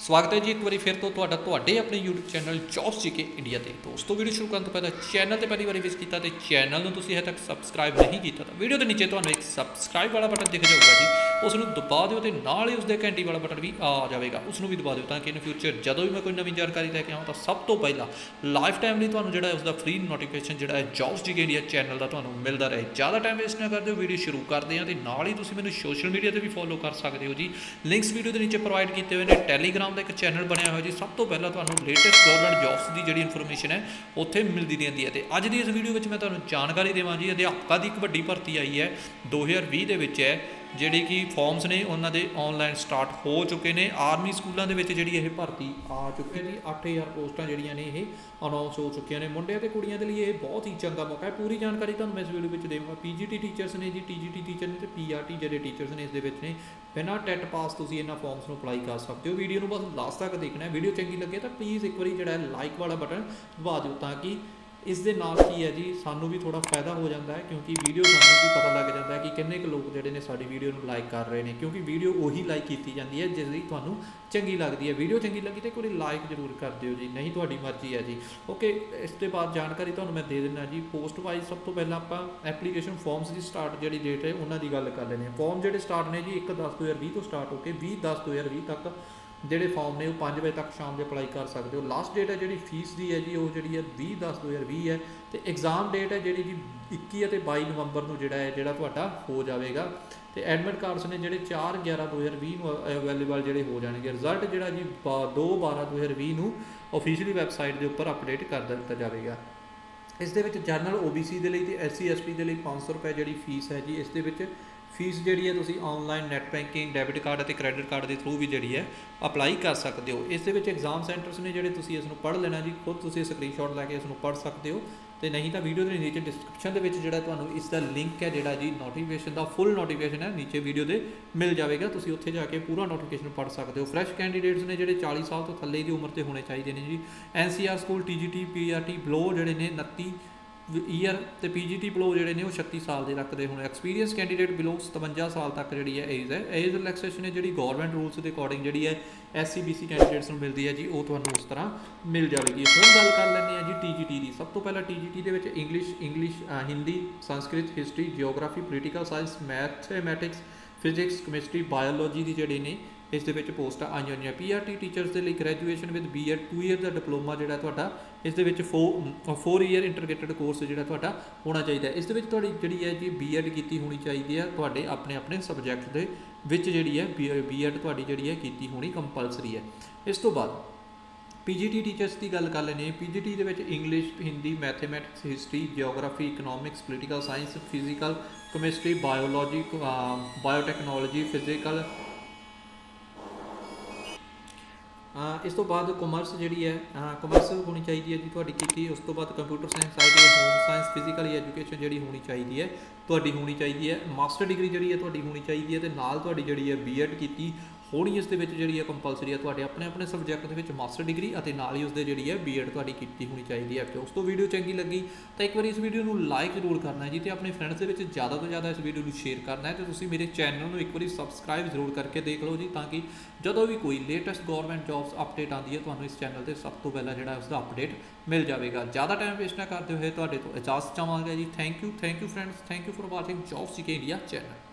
स्वागत है जी एक बार फिर तो तुहाडे अपने YouTube channel jobs GK India ते। दोस्तों वीडियो शुरू करने तो पहले चैनल ते पहली बार विजिट किया तो चैनल में तुसीं हजे तक सबसक्राइब नहीं किया तो वीडियो के नीचे तुहानूं एक सबसक्राइब वाला बटन दिख जाऊगा जी, उसनूं दबा दिओ ते नाल ही उसदे घंटी वाला बटन भी आ जाएगा, उसनूं भी दबा दिओ ताकि इन फ्यूचर जदों भी मैं कोई नवीं जानकारी लैके आवां तो सब तो पहला लाइफ टाइम लिए तुहानूं जिहड़ा उसका फ्री नोटिफिकेशन जिहड़ा है जॉब्स जीके इंडिया चैनल का तुहानूं मिलता रहे। ज़्यादा टाइम वेस्ट ना कर दिओ, वीडियो शुरू करते हैं तो नाल ही तुसीं मैनूं सोशल मीडिया पर भी फॉलो कर सकते हो जी। लिंक्स वीडियो के नीचे प्रोवाइड किए हुए हैं। टैलीग्राम का एक चैनल बनया जी, सब तो पहला तुहानूं लेटेस्ट गवर्नमेंट जॉब्स की जिहड़ी इन्फॉर्मेशन है उत्थे मिलती रहती है। तो अज की इस वीडियो में मैं तुहानूं जानकारी देवां जी, अध्यापकों की एक वड्डी भर्ती आई है 2020 के विच है, जिहड़े कि फॉर्म्स ने उन्होंने ऑनलाइन स्टार्ट हो चुके हैं। आर्मी स्कूलों के जी ये भर्ती आ चुकी है जी, 8000 पोस्टां जिहड़ियां ने ये अनाउंस हो चुकी ने। मुंडियां ते कुड़ियां के लिए बहुत ही चंगा मौका है। पूरी जानकारी तुहानूं मैं इस वीडियो में देवांगा। पीजीटी टीचर्स ने जी, टीजीटी टीचर ने, पीआरटी जिहड़े टीचर्स ने इस ने बिना टैट पास तुसीं इन्हां फॉर्म्स नूं अप्लाई कर सकते हो। वीडियो नूं बस लास्ट तक देखना है। वीडियो चंगी लगे तो प्लीज़ एक बार जिहड़ा लाइक वाला बटन दबा दिओ ताकि इस दे नाल की है जी सानू भी थोड़ा फायदा हो जाता है, क्योंकि वीडियो सानू भी पता लग जाता है कि किन्ने के लोग जिहड़े ने साडी वीडियो नूं लाइक कर रहे हैं, क्योंकि वीडियो उही लाइक की जाती है जिसकी तुहानू चंगी लगती है। वीडियो चंगी लगी तो एक बार लाइक जरूर कर दिओ जी, नहीं तुहाडी मर्जी है जी। ओके, इसके बाद जानकारी तुहानू मैं दे दिना जी पोस्ट वाइज। सब तो पहला आपां एप्लीकेशन फॉर्म्स की स्टार्ट जी डेट है उन्होंने गल कर लेने। फॉर्म जो स्टार्ट ने जी 1/10/2020 तो स्टार्ट होकर 20/10/2020 तक ਜਿਹੜੇ ਫਾਰਮ ਨੇ ਉਹ 5 ਵਜੇ ਤੱਕ ਸ਼ਾਮ ਦੇ ਅਪਲਾਈ ਕਰ ਸਕਦੇ ਹੋ। ਲਾਸਟ ਡੇਟ ਹੈ ਜਿਹੜੀ ਫੀਸ ਦੀ ਹੈ ਜੀ ਉਹ ਜਿਹੜੀ ਹੈ 20/10/2020 ਹੈ, ਤੇ ਐਗਜ਼ਾਮ ਡੇਟ ਹੈ ਜਿਹੜੀ ਜੀ 21 ਅਤੇ 22 ਨਵੰਬਰ ਨੂੰ ਜਿਹੜਾ ਤੁਹਾਡਾ ਹੋ ਜਾਵੇਗਾ। ਤੇ ਐਡਮਿਟ ਕਾਰਡਸ ਨੇ ਜਿਹੜੇ 4/11/2020 ਨੂੰ ਅਵੇਲੇਬਲ ਜਿਹੜੇ ਹੋ ਜਾਣਗੇ। ਰਿਜ਼ਲਟ ਜਿਹੜਾ ਜੀ 2/12/2020 ਨੂੰ ਆਫੀਸ਼ੀਅਲੀ ਵੈਬਸਾਈਟ ਦੇ ਉੱਪਰ ਅਪਡੇਟ ਕਰ ਦਿੱਤਾ ਜਾਵੇਗਾ। ਇਸ ਦੇ ਵਿੱਚ ਜਨਰਲ OBC ਦੇ ਲਈ ਤੇ SC ST ਦੇ ਲਈ 500 ਰੁਪਏ ਜਿਹੜੀ ਫੀਸ ਹੈ ਜੀ। ਇਸ ਦੇ ਵਿੱਚ फीस जी है तुम online net banking debit card और क्रेडिट कार्ड के थ्रू भी जी है अप्लाई कर सकते हो। इस एग्जाम सेंटर्स ने जोड़े तुम इसमें पढ़ लेना जी, खुद तुम स्क्रीनशॉट लैके इसमें पढ़ सकते हो। तो नहीं तो वीडियो के नीचे डिस्क्रिप्शन के जो इसका लिंक है जोड़ा जी नोटिफिकेशन का फुल नोटिफिकेशन है नीचे वीडियो के मिल जाएगा, तुम उत्थे जाके पूरा नोटिफिकेशन पढ़ सकते हो। फ्रैश कैंडीडेट्स ने जोड़े 40 साल तो थले की उम्र के होने चाहिए ने जी। NCR स्कूल TGT PRT बलो जोड़े ने 29 ईयर तो PGT बलो जोड़े ने 36 साल के रखते होने। एक्सपीरियंस कैंडीडेट बिलो 57 साल तक जी है एज है। एज रिलैक्सेशन है जी गौरमेंट रूल्स के अकॉर्डिंग जी है SC BC कैंडीडेट्स को मिलती है जी, वो तुहानूं उस तरह मिल जाएगी। हुण गल कर लैंदे हैं जी TGT की। सब तो पहला TGT के English Hindi Sanskrit history geography political science mathematics physics chemistry biology की जोड़े ने इस पोस्टां आई हुई। PRT टीचर्स के लिए ग्रैजुएशन विद B.Ed 2 ईयर का डिप्लोमा जोड़ा तुहाडा इस 4 ईयर इंटरग्रेटेड कोर्स जोड़ा होना चाहिए। इस जी है जी B.Ed की होनी चाहिए है तुहाडे अपने अपने सबजैक्ट के जी है B.Ed तुहाडी जी है की होनी कंपलसरी है। इस तो बाद PGT टीचर्स की गल कर लेने। PGT के English Hindi mathematics history geography economics political science physical chemistry biology biotechnology physical. इस तो बाद कॉमर्स जी है कॉमर्स होनी चाहिए है जी तुहाडी कीती। उस तो बाद computer science I T home science physical education जी होनी चाहिए है तुहाडी होनी चाहिए है। मास्टर डिग्री जी है तुहाडी होनी चाहिए है, तो नाल तुहाडी जी है B.Ed की होनी इस जी है कंपलसरी है। तुहाडे अपने अपने सबजैक्ट के मास्टर डिग्री और नाल ही उसके जी है B.Ed तुहाडी कीती होनी चाहिए है। तो उस तो वीडियो चंगी लगी तो एक बार इस वीडियो को लाइक जरूर करना है जी, तो अपने फ्रेंड्स के ज़्यादा तो ज़्यादा इस वीडियो को शेयर करना है। तो तुम मेरे चैनल को एक बार सबसक्राइब जरूर करके देख लो जी, ताकि जो भी कोई लेटेस्ट गवर्नमेंट जॉब्स अपडेट आती है तो इस चैनल पर सब तो पहला जो उसका अपडेट मिल जाएगा। ज़्यादा टाइम वेस्ट ना करते हुए तो इजाजत चाहवागा जी। Thank you friends, thank you for watching jobs GK India channel.